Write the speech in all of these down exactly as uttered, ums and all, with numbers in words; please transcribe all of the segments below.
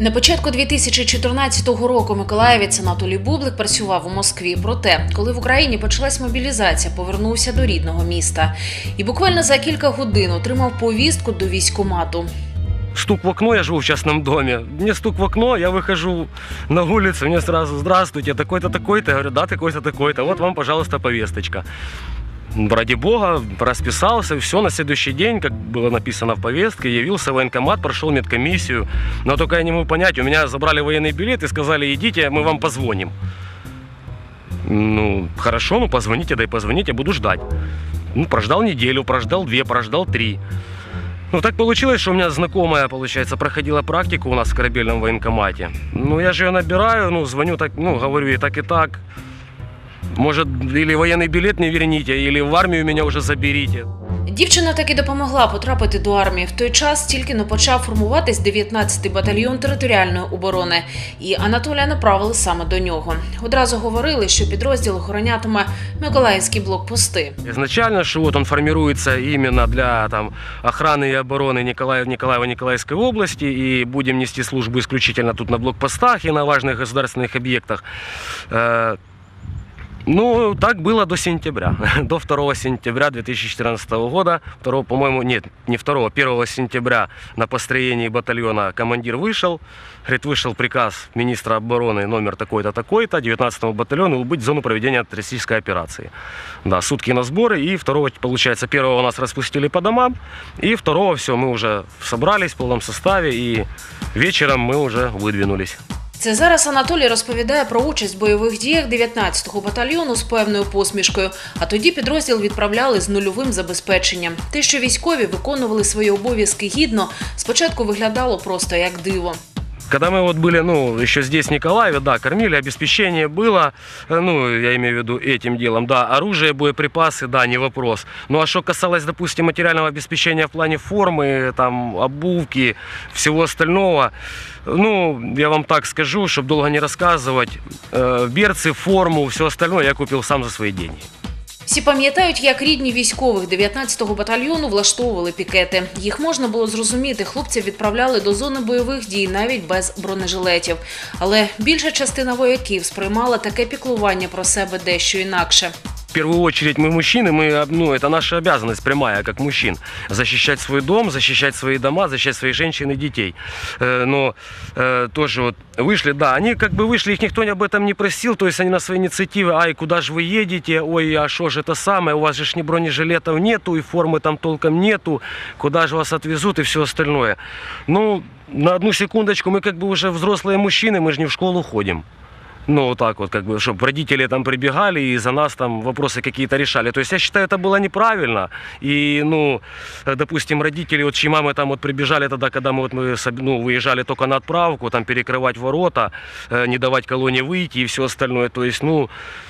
На початку дві тисячі чотирнадцятого року миколаївець Анатолій Бублик працював у Москві. Проте, коли в Україні почалась мобілізація, повернувся до рідного міста. І буквально за кілька годин отримав повістку до військкомату. Стук в окно, я живу в частном доме. Мне стук в окно, я выхожу на улицу, мне сразу: здравствуйте, такой-то, такой-то. Я говорю: да, такой-то, такой-то. Вот вам, пожалуйста, повесточка. Ради бога, расписался, все, на следующий день, как было написано в повестке, явился в военкомат, прошел медкомиссию. Но только я не могу понять, у меня забрали военный билет и сказали: идите, мы вам позвоним. Ну, хорошо, ну позвоните, да и позвоните, буду ждать. Ну, прождал неделю, прождал две, прождал три. Ну, так получилось, что у меня знакомая, получается, проходила практику у нас в корабельном военкомате. Ну, я же ее набираю, ну, звоню так, ну, говорю и так, и так. Может, или военный билет не верните, или в армию меня уже заберите. Дівчина таки допомогла потрапити до армії. В той час тільки но почав формуватись дев'ятнадцятий батальйон територіальної оборони. І Анатолія направили саме до нього. Одразу говорили, що підрозділ охоронятиме миколаївські блокпости. Изначально, что вот он формируется именно для там, охраны и обороны Николаева, Николаева, Николаевской области. И будем нести службу исключительно тут на блокпостах и на важных государственных объектах. Ну, так было до сентября, до второго сентября две тысячи четырнадцатого года. второго, по-моему, нет, не второго, первого сентября на построении батальона командир вышел. Говорит, вышел приказ министра обороны номер такой-то, такой-то, девятнадцатому батальону убыть в зону проведения антитеррористической операции. Да, сутки на сборы, и второго, получается, первого нас распустили по домам, и второго все, мы уже собрались в полном составе, и вечером мы уже выдвинулись. Це зараз Анатолій розповідає про участь в бойових діях дев'ятнадцятого батальйону з певною посмішкою, а тоді підрозділ відправляли з нульовим забезпеченням. Те, що військові виконували свої обов'язки гідно, спочатку виглядало просто як диво. Когда мы вот были, ну, еще здесь, в Николаеве, да, кормили, обеспечение было, ну, я имею в виду этим делом, да, оружие, боеприпасы, да, не вопрос. Ну, а что касалось, допустим, материального обеспечения в плане формы, там, обувки, всего остального, ну, я вам так скажу, чтобы долго не рассказывать, э, берцы, форму, все остальное я купил сам за свои деньги. Всі пам'ятають, як рідні військових дев'ятнадцятого батальйону влаштовували пікети. Їх можна було зрозуміти, хлопців відправляли до зони бойових дій навіть без бронежилетів. Але більша частина вояків сприймала таке піклування про себе дещо інакше. В первую очередь мы мужчины, мы, ну, это наша обязанность прямая, как мужчин. Защищать свой дом, защищать свои дома, защищать своих женщин и детей. Э, но э, тоже вот вышли, да, они как бы вышли, их никто об этом не просил, то есть они на своей инициативе: ай, куда же вы едете, ой, а что же это самое, у вас же ни бронежилетов нету, и формы там толком нету, куда же вас отвезут и все остальное. Ну, на одну секундочку, мы как бы уже взрослые мужчины, мы же не в школу ходим. Ну, вот так вот, как бы, чтобы родители там прибегали и за нас там вопросы какие-то решали. То есть я считаю, это было неправильно. И, ну, допустим, родители, вот чьи мамы там вот прибежали тогда, когда мы, вот, мы ну, выезжали только на отправку, там перекрывать ворота, не давать колонне выйти и все остальное. То есть, ну,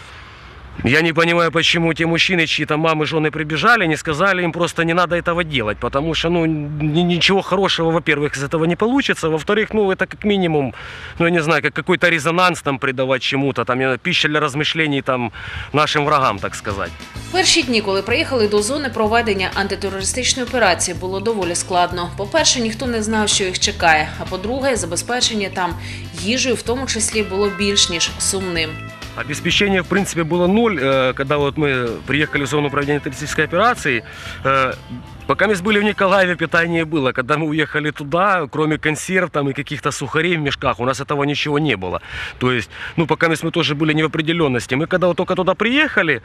я не понимаю, почему те мужчины, чьи там мамы, жены прибежали, не сказали им просто: не надо этого делать, потому что, ну, ничего хорошего, во-первых, из этого не получится, во-вторых, ну, это как минимум, ну, я не знаю, как какой-то резонанс там придавать чему-то, там, пища для размышлений там нашим врагам, так сказать. Перші дні, коли приїхали до зони проведення антитерористичної операції, було доволі складно. По-перше, ніхто не знав, що їх чекає, а по-друге, забезпечення там їжею в тому числі було більш ніж сумним. Обеспечение, в принципе, было ноль. Когда вот мы приехали в зону проведения террористической операции, пока мы были в Николаеве, питание было. Когда мы уехали туда, кроме консерв там и каких-то сухарей в мешках, у нас этого ничего не было. То есть, ну, пока мы тоже были не в определенности. Мы когда вот только туда приехали,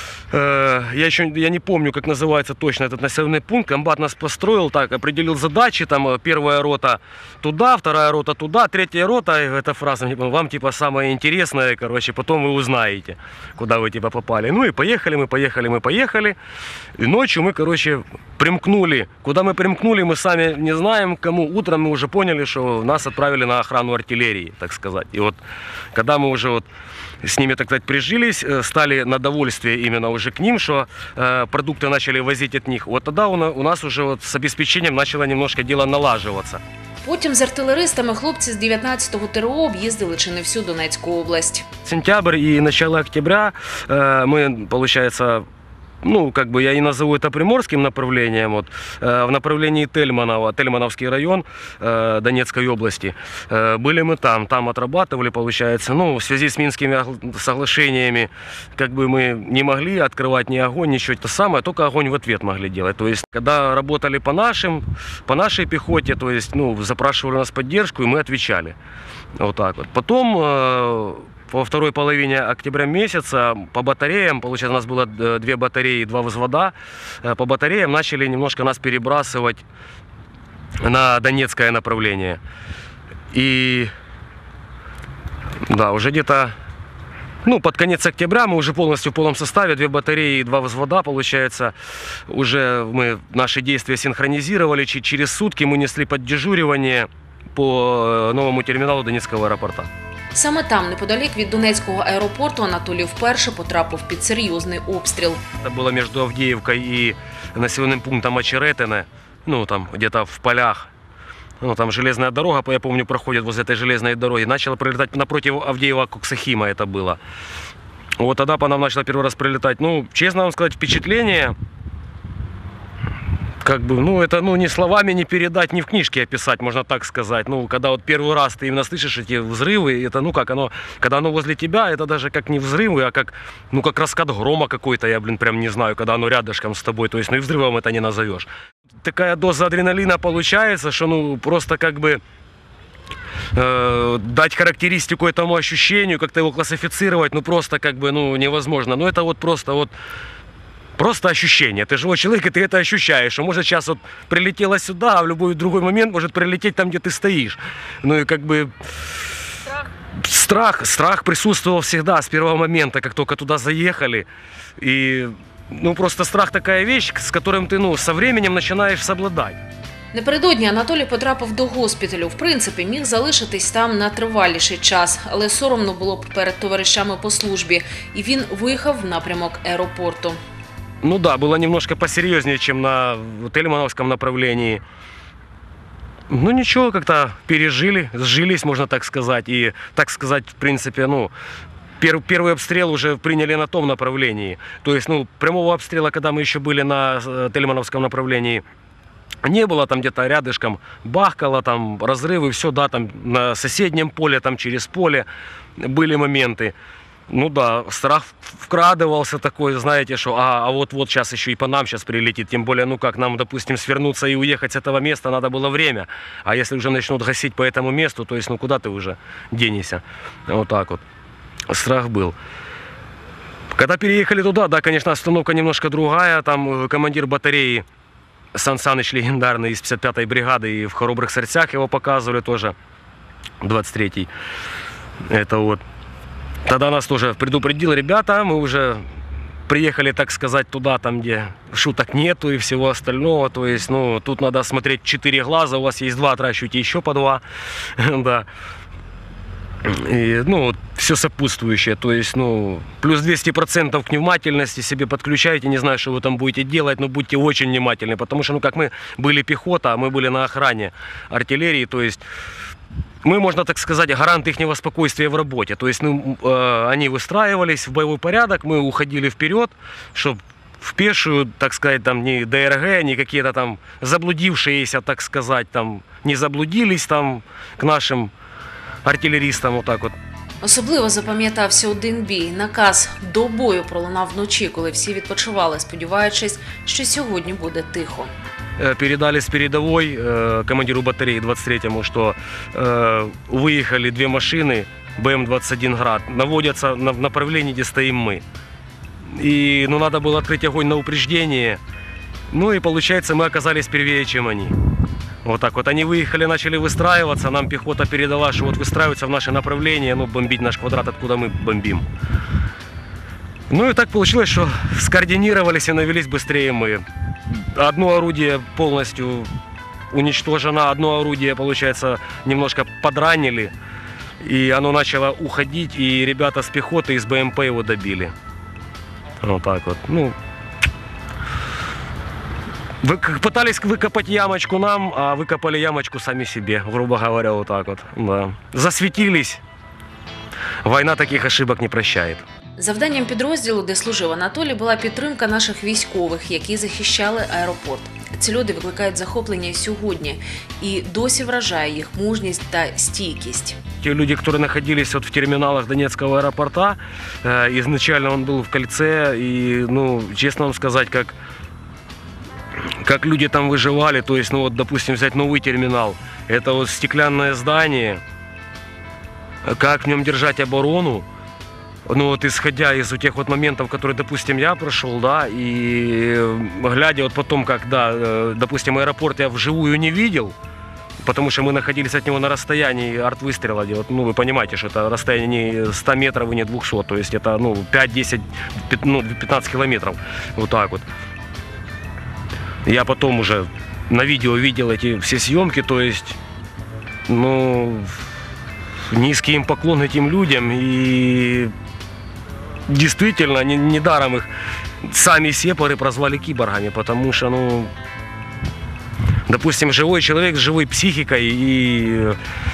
я еще я не помню, как называется точно этот населенный пункт. Комбат нас построил так, определил задачи, там первая рота туда, вторая рота туда, третья рота, эта фраза, вам типа самое интересное, короче, потом вы узнаете, куда вы типа попали. Ну и поехали мы, поехали мы, поехали. И ночью мы, короче, примкнули. Куда мы примкнули, мы сами не знаем, кому. Утром мы уже поняли, что нас отправили на охрану артиллерии, так сказать. И вот когда мы уже вот с ними, так сказать, прижились, стали на довольствие именно уже к ним, что э, продукты начали возить от них. Вот тогда у, у нас уже вот с обеспечением начало немножко дело налаживаться. Потім з артилеристами хлопці з дев'ятнадцятого ТРО об'їздили чи не всю Донецьку область. Сентябрь и начало октября э, мы, получается, ну, как бы я и назову это приморским направлением, вот, э, в направлении Тельманова, Тельмановский район э, Донецкой области. Э, были мы там, там отрабатывали, получается, ну, в связи с Минскими соглашениями, как бы мы не могли открывать ни огонь, ничего, это самое, только огонь в ответ могли делать. То есть, когда работали по нашим, по нашей пехоте, то есть, ну, запрашивали нас поддержку, и мы отвечали. Вот так вот. Потом... Э, Во второй половине октября месяца по батареям, получается, у нас было две батареи, два взвода, по батареям начали немножко нас перебрасывать на Донецкое направление. И да, уже где-то, ну, под конец октября мы уже полностью в полном составе, две батареи и два взвода, получается, уже мы наши действия синхронизировали, через сутки мы несли поддежуривание по новому терміналу Донецького аеропорта. Саме там, неподалік від Донецького аеропорту, Анатолій вперше потрапив під серйозний обстріл. Это было между Авдеевкой и населенным пунктом Очеретине, ну там где-то в полях. Ну, там железная дорога, я помню, проходит возле этой железной дороги. Начало прилетать напротив Авдеева-Коксахима это было. Вот тогда по нам начало первый раз прилетать. Ну, честно вам сказать, впечатление... Как бы, ну, это, ну, ни словами не передать, ни в книжке описать, можно так сказать. Ну, когда вот первый раз ты именно слышишь эти взрывы, это, ну, как оно, когда оно возле тебя, это даже как не взрывы, а как, ну, как раскат грома какой-то, я, блин, прям не знаю, когда оно рядышком с тобой, то есть, ну, и взрывом это не назовешь. Такая доза адреналина получается, что, ну, просто как бы э, дать характеристику этому ощущению, как-то его классифицировать, ну, просто как бы, ну, невозможно. Ну, это вот просто вот... Просто ощущение. Ты живой человек, и ты это ощущаешь. Что может сейчас вот прилетело сюда, а в любой другой момент может прилететь там, где ты стоишь. Ну и как бы... Страх. Страх, страх присутствовал всегда с первого момента, как только туда заехали. И, ну, просто страх такая вещь, с которым ты, ну, со временем начинаешь совладать. Напередодні Анатолій потрапив до госпіталю. В принципі, міг залишитись там на триваліший час, але соромно було б перед товаришами по службі. І він виїхав в напрямок аеропорту. Ну да, было немножко посерьезнее, чем на Тельмановском направлении. Ну ничего, как-то пережили, сжились, можно так сказать. И, так сказать, в принципе, ну, пер, первый обстрел уже приняли на том направлении. То есть, ну, прямого обстрела, когда мы еще были на Тельмановском направлении, не было, там где-то рядышком бахкало, там разрывы, все, да, там на соседнем поле, там через поле были моменты. Ну да, страх вкрадывался такой, знаете, что а, а вот-вот сейчас еще и по нам сейчас прилетит. Тем более, ну как, нам, допустим, свернуться и уехать с этого места надо было время. А если уже начнут гасить по этому месту, то есть, ну куда ты уже денешься? Вот так вот. Страх был. Когда переехали туда, да, конечно, обстановка немножко другая. Там командир батареи Сан Саныч легендарный из пятьдесят пятой бригады, и в «Хоробрых сердцах» его показывали тоже, двадцать третий. Это вот. Тогда нас тоже предупредил, ребята, мы уже приехали, так сказать, туда, там, где шуток нету и всего остального. То есть, ну, тут надо смотреть четыре глаза, у вас есть два, отращивайте еще по два. Да. И, ну, все сопутствующее. То есть, ну, плюс двести процентов к внимательности себе подключайте. Не знаю, что вы там будете делать, но будьте очень внимательны. Потому что, ну, как мы были пехота, а мы были на охране артиллерии, то есть... Мы, можно так сказать, гарант ихнего спокойствия в работе. То есть ну, э, они выстраивались в боевой порядок, мы уходили вперед, чтобы в пешую, так сказать, там ни ДРГ, ни какие-то там заблудившиеся, так сказать, там не заблудились там к нашим артилеристам, вот так вот. Особливо запам'ятався один бій. Наказ до бою пролунав вночі, коли всі відпочивали, сподіваючись, що сьогодні буде тихо. Передали с передовой э, командиру батареи двадцать третьему, что э, выехали две машины Бэ Эм двадцать один «Град», наводятся на, в направлении, где стоим мы. И ну, надо было открыть огонь на упреждение. Ну и получается, мы оказались первее, чем они. Вот так вот. Они выехали, начали выстраиваться, нам пехота передала, что вот выстраиваются в наше направление, ну, бомбить наш квадрат, откуда мы бомбим. Ну и так получилось, что скоординировались и навелись быстрее мы. Одно орудие полностью уничтожено, одно орудие, получается, немножко подранили. И оно начало уходить, и ребята с пехоты из Бэ Эм Пэ его добили. Вот так вот. Ну, вы, пытались выкопать ямочку нам, а выкопали ямочку сами себе, грубо говоря, вот так вот. Да. Засветились. Война таких ошибок не прощает. Завданням підрозділу, де служив Анатолій, була підтримка наших військових, які захищали аеропорт. Ці люди викликають захоплення і сьогодні, і досі вражає їх мужність та стійкість. Те люди, которые находились вот в терминалах Донецкого аэропорта, э, изначально он был в кольце, и, ну, честно вам сказать, как, как люди там выживали, то есть, ну, вот, допустим, взять новый терминал, это вот стеклянное здание, как в нем держать оборону, ну, вот, исходя из вот тех вот моментов, которые, допустим, я прошел, да, и глядя вот потом, как, да, э, допустим, аэропорт я вживую не видел, потому что мы находились от него на расстоянии арт-выстрела, где, вот, ну, вы понимаете, что это расстояние не сто метров и не двести, то есть это, ну, пять-десять, ну, пятнадцать километров, вот так вот. Я потом уже на видео видел эти все съемки, то есть, ну, низкий им поклон этим людям, и действительно, недаром их сами сепары прозвали киборгами, потому что, ну, допустим, живой человек с живой психикой и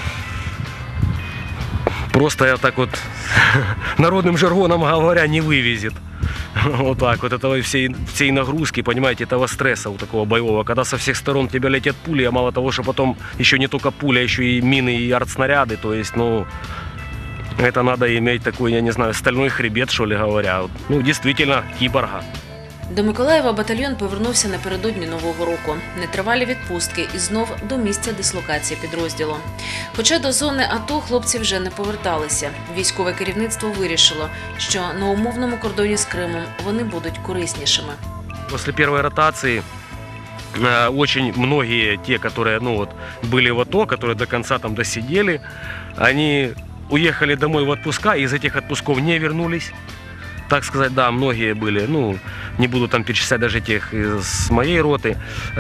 просто я так вот народным жаргоном говоря не вывезет. Вот так вот, этого всей, всей нагрузки, понимаете, этого стресса у такого боевого, когда со всех сторон тебя летят пули, а мало того, что потом еще не только пуля, еще и мины и артснаряды, то есть, ну, это надо иметь такой, я не знаю, стальной хребет, что ли говоря. Ну, действительно, киборга. До Миколаєва батальйон повернувся напередодні Нового року. Нетривалі відпустки і знов до місця дислокації підрозділу. Хоча до зони АТО хлопці вже не поверталися. Військове керівництво вирішило, що на умовному кордоні з Кримом вони будуть кориснішими. После первой ротации э, очень многие те, которые, ну, вот, были в АТО, которые до конца там досидели, они уехали домой в отпуска, и из этих отпусков не вернулись. Так сказать, да, многие были, ну, не буду там перечислять даже тех из моей роты.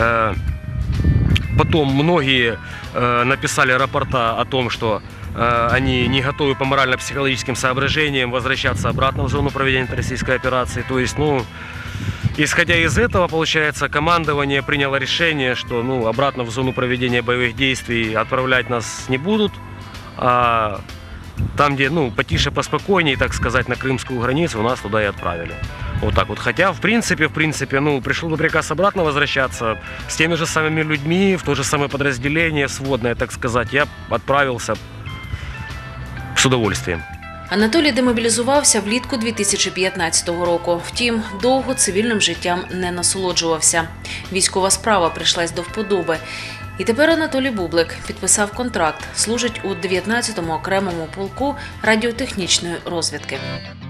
Потом многие написали рапорта о том, что они не готовы по морально-психологическим соображениям возвращаться обратно в зону проведения антироссийской операции. То есть, ну, исходя из этого, получается, командование приняло решение, что, ну, обратно в зону проведения боевых действий отправлять нас не будут, а там, где, ну, потише, поспокойнее, так сказать, на крымскую границу, нас туда и отправили. Вот так вот. Хотя, в принципе, в принципе, ну, пришел бы приказ обратно возвращаться с теми же самыми людьми, в то же самое подразделение сводное, так сказать, я отправился с удовольствием. Анатолій демобілізувався влітку дві тисячі п'ятнадцятого року. Втім, довго цивільним життям не насолоджувався. Військова справа прийшлась до вподоби. І тепер Анатолій Бублик підписав контракт, служить у дев'ятнадцятому окремому полку радіотехнічної розвідки.